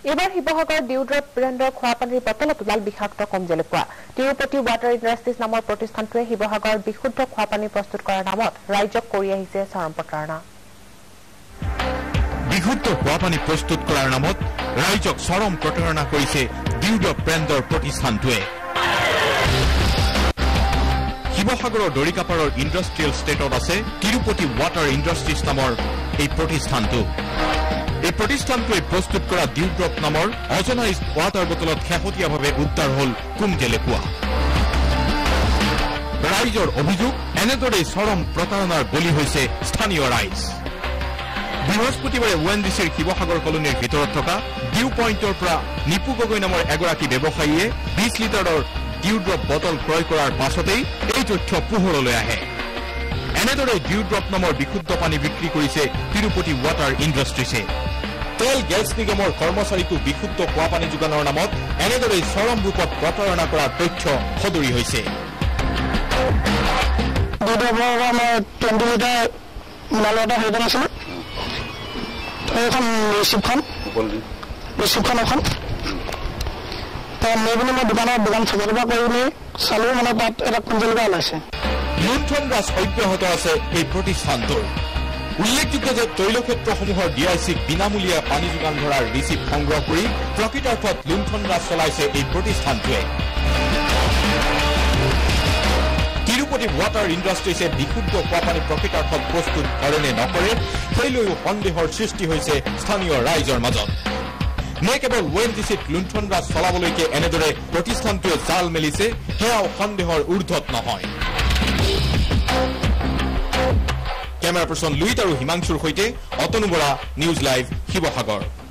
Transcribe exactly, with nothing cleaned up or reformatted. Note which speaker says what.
Speaker 1: এবাৰ শিৱসাগৰ ডিউড্ৰপ ব্ৰেণ্ডৰ খোৱাপানীৰ বটলত ওলাল বিষাক্ত কমজেলেকুৱা তিৰুপতি ৱাটাৰ ইণ্ডাষ্ট্ৰিজ নামৰ প্ৰতিষ্ঠানটোৱে শিৱসাগৰত বিশুদ্ধ খোৱাপানী প্ৰস্তুত কৰাৰ নামত ৰাইজক কৰি আহিছে চৰম প্ৰতাৰণা
Speaker 2: বিশুদ্ধ খোৱাপানী প্ৰস্তুত কৰাৰ নামত ৰাইজক চৰম প্ৰতাৰণা কৰিছে ডিউড্ৰপ ব্ৰেণ্ডৰ প্ৰতিষ্ঠানটোৱে শিৱসাগৰৰ দৰিকাপাৰৰ ইণ্ডাষ্ট্ৰিয়েল ষ্টেটত আছে তিৰুপতি ৱাটাৰ ইণ্ডাষ্ট্ৰিজ নামৰ এই প্ৰতিষ্ঠানটো এই প্ৰতিষ্ঠানটোৱে প্ৰস্তুত কৰা ডিউড্ৰপ নামৰ অজনাইজ ৱাটাৰ বটলত শেহতীয়াভাৱে উদ্ধাৰ হল কুমজেলেকুৱা ৰাইজৰ অভিযোগ এনেদৰে চৰম প্ৰতাৰণাৰ বলি হৈছে স্থানীয় ৰাইজ বৃহস্পতিবাৰে ওএনডিচিৰ শিৱসাগৰ কলনীৰ ভিতৰত থকা ডিউ পইণ্টৰ পৰা নিপু গগৈ নামৰ এগৰাকী ব্যৱসায়ীয়ে বিশ লিটাৰৰ ডিউড্ৰপ বটল ক্ৰয় কৰাৰ পাছতেই এই তথ্য পোহৰলৈ আহে এনেদৰে ডিউড্ৰপ নামৰ বিশুদ্ধ পানী বিক্ৰী কৰিছে তিৰুপতি ৱাটাৰ ইণ্ডাষ্ট্ৰিজে তেল গেছ নিগমৰ কৰ্মচাৰীকো বিশুদ্ধ খোৱা পানী যোগানৰ নামত এনেদৰে চৰম ৰূপত প্ৰতাৰণা কৰাৰ তথ্য সদৰি হৈছে
Speaker 3: দোকানৰ দোকান চকৰবা কৰি চালো মানে তাত এটা কুঞ্জলকা ওলাইছে
Speaker 2: লুণ্ঠন ৰাজ অব্যাহত আছে এই প্ৰতিষ্ঠানটোৰ উল্লেখযোগ্য যে তৈলক্ষেত্ৰসমূহৰ ডি আই চিক বিনামূলীয়া পানী যোগান ধৰাৰ ৰিচিপ্ট সংগ্ৰহ কৰি প্ৰকৃতাৰ্থত লুণ্ঠন ৰাজ চলাইছে এই প্ৰতিষ্ঠানটোৱে তিৰুপতি ৱাটাৰ ইণ্ডাষ্ট্ৰিজে বিশুদ্ধ খোৱাপানী প্ৰকৃতাৰ্থত প্ৰস্তুত কৰে নে নকৰে সেইলৈও সন্দেহৰ সৃষ্টি হৈছে স্থানীয় ৰাইজৰ মাজত নে কেৱল ওএনডিচিত লুণ্ঠন ৰাজ চলাবলৈকে এনেদৰে প্ৰতিষ্ঠানটোৱে জাল মেলিছে সেয়াও সন্দেহৰ ঊৰ্ধত নহয় কেমেৰা পাৰ্চন লুইত আৰু হিমাংশুৰ সৈতে অতনু বৰা নিউজ লাইভ শিৱসাগৰ।